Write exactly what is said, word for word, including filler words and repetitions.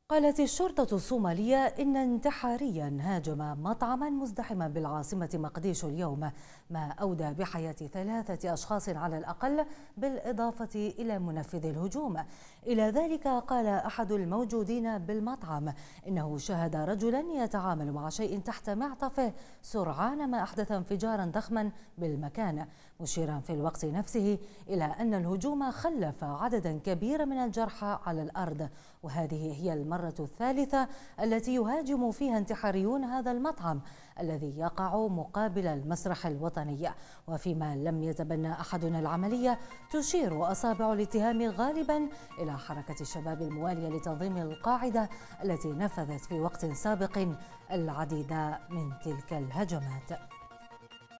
قالت الشرطة الصومالية إن انتحاريا هاجم مطعما مزدحما بالعاصمة مقديشو اليوم، ما أودى بحياة ثلاثة أشخاص على الأقل بالإضافة إلى منفذ الهجوم. إلى ذلك قال أحد الموجودين بالمطعم إنه شاهد رجلا يتعامل مع شيء تحت معطفه سرعان ما أحدث انفجارا ضخما بالمكان، مشيرا في الوقت نفسه إلى أن الهجوم خلف عددا كبيرا من الجرحى على الأرض، وهذه هي المرة المرة الثالثة التي يهاجم فيها انتحاريون هذا المطعم الذي يقع مقابل المسرح الوطني. وفيما لم يتبنى أحدنا العملية، تشير أصابع الاتهام غالبا إلى حركة الشباب الموالية لتنظيم القاعدة التي نفذت في وقت سابق العديد من تلك الهجمات.